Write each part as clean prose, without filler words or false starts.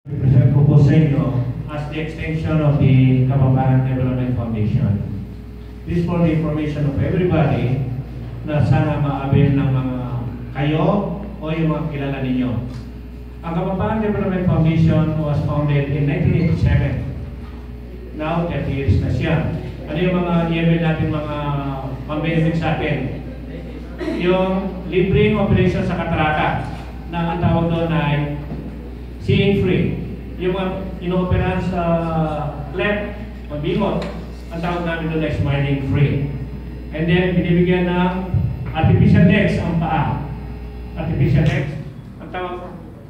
Present ko po sa inyo as the extension of the Kapampangan Development Foundation. This is for the information of everybody na sana maabil ng mga kayo o yung mga kilala ninyo. Ang Kapampangan Development Foundation was founded in 1987. Now, 30 years na siya. Ano yung mga i-avail natin mga benefit sa atin? Yung libreng operation sa katarata na ang tawag doon ay seeing free. Yung mga inooperahan sa cleft o bingot, ang tawag namin doon ay smiling free. And then, binibigyan ng artificial legs ang paa. Artificial legs, ang tawag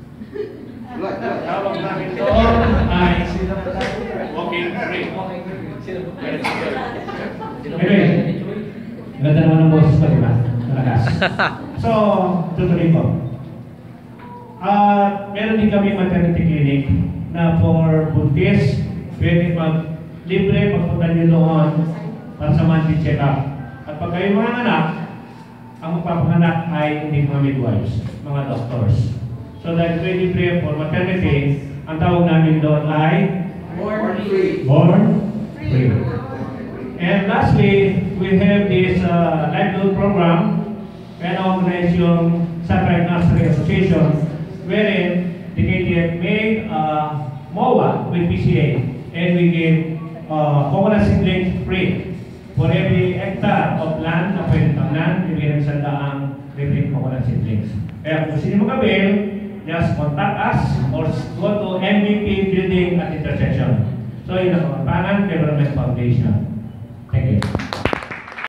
namin doon ay walking free. Anyway, ganda naman ang boses ko, diba? Malakas. So, tutuloy ko. Meron din kami maternity clinic na for buntis, pwede libre pagpunta nyo doon para sa monthly check-up. At pag kayo mga anak, ang magpapanganak ay hindi mga midwives, mga doctors. So dahil libre for maternity, ang tawag namin doon ay Born Free. Born Free. And lastly, we have this livelihood program and organized yung Satellite Nursery Association, wherein the KTF made MOA with PCA, and we gave coconut seedlings free. For every hectare of land na pwede tamnan, bibigyan ng sandaang libreng coconut seedlings. Kaya kung gusto niyo mag-avail, just contact us or go to MVP Building at Intersection. So, yun ang Kapampangan Development Foundation. Thank you.